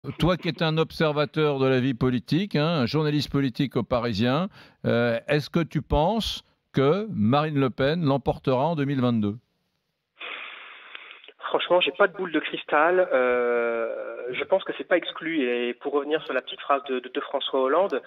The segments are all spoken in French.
Toi qui es un observateur de la vie politique, hein, un journaliste politique au Parisien, est-ce que tu penses que Marine Le Pen l'emportera en 2022? Franchement, j'ai pas de boule de cristal. Je pense que c'est pas exclu. Et pour revenir sur la petite phrase de François Hollande,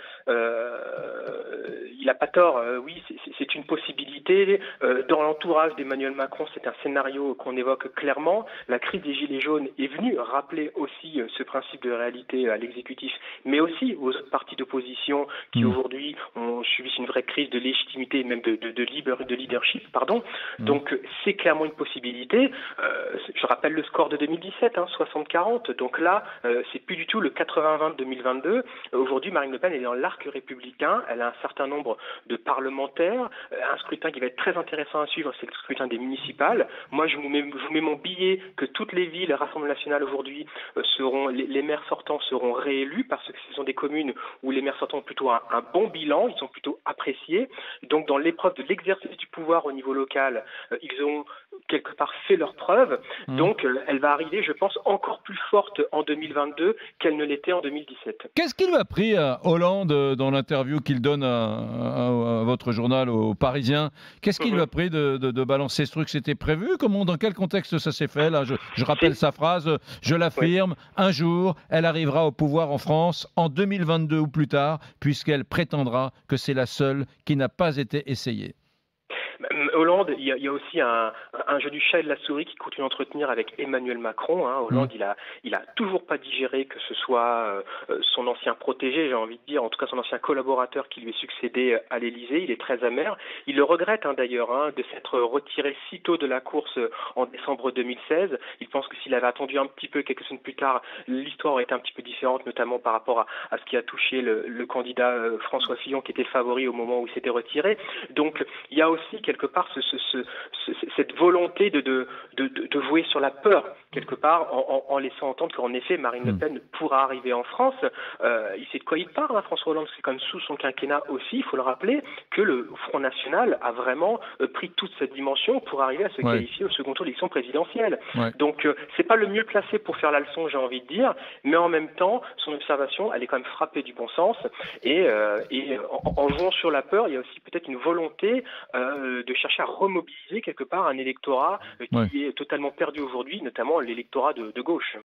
il a pas tort. Oui, c'est une possibilité. Dans l'entourage d'Emmanuel Macron, c'est un scénario qu'on évoque clairement. La crise des Gilets jaunes est venue rappeler aussi ce principe de réalité à l'exécutif, mais aussi aux autres partis d'opposition qui Mmh. aujourd'hui ont subi une vraie crise de légitimité, même de leadership, pardon. Mmh. Donc c'est clairement une possibilité. Je rappelle le score de 2017, hein, 60-40. Donc là, c'est plus du tout le 80-20 de 2022. Aujourd'hui, Marine Le Pen est dans l'arc républicain. Elle a un certain nombre de parlementaires. Un scrutin qui va être très intéressant à suivre, c'est le scrutin des municipales. Moi, je vous mets mon billet que toutes les villes Rassemblement national aujourd'hui les maires sortants seront réélus parce que ce sont des communes où les maires sortants ont plutôt un bon bilan, ils sont plutôt appréciés. Donc, dans l'épreuve de l'exercice du pouvoir au niveau local, ils ont quelque part fait leurs preuves. Mmh. Donc, elle va arriver, je pense, encore plus forte en 2022 qu'elle ne l'était en 2017. Qu'est-ce qui lui a pris à Hollande dans l'interview qu'il donne à votre journal au Parisien? Qu'est-ce qui lui a Mhm. pris de balancer ce truc? C'était prévu? Dans quel contexte ça s'est fait là? Je rappelle C'est, sa phrase, je ouais. l'affirme, un jour, elle arrivera au pouvoir en France, en 2022 ou plus tard, puisqu'elle prétendra que c'est la seule qui n'a pas été essayée. Hollande, il y a aussi un jeu du chat et de la souris qui continue d'entretenir avec Emmanuel Macron. Hein. Mmh. Hollande, il a toujours pas digéré que ce soit son ancien protégé, j'ai envie de dire, en tout cas son ancien collaborateur qui lui est succédé à l'Élysée. Il est très amer. Il le regrette d'ailleurs de s'être retiré si tôt de la course en décembre 2016. Il pense que s'il avait attendu un petit peu quelques semaines plus tard, l'histoire aurait été un petit peu différente, notamment par rapport à ce qui a touché le candidat François Fillon qui était le favori au moment où il s'était retiré. Donc il y a aussi quelque part cette volonté de jouer sur la peur, quelque part, en laissant entendre qu'en effet, Marine Le Mmh. Pen pourra arriver en France. Il sait de quoi il parle, hein, François Hollande, c'est comme sous son quinquennat aussi, il faut le rappeler, que le Front National a vraiment pris toute cette dimension pour arriver à se Ouais, qualifier au second tour de l'élection présidentielle. ouais. Donc, c'est pas le mieux placé pour faire la leçon, j'ai envie de dire, mais en même temps, son observation, elle est quand même frappée du bon sens, et en jouant sur la peur, il y a aussi peut-être une volonté de chercher à remobiliser quelque part un électorat Ouais. qui est totalement perdu aujourd'hui, notamment l'électorat de gauche.